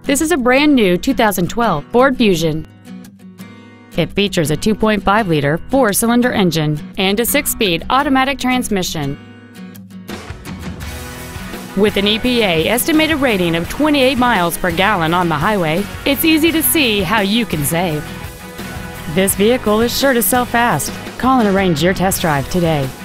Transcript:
This is a brand new 2012 Ford Fusion. It features a 2.5-liter four-cylinder engine and a 6-speed automatic transmission. With an EPA estimated rating of 28 miles per gallon on the highway, it's easy to see how you can save. This vehicle is sure to sell fast. Call and arrange your test drive today.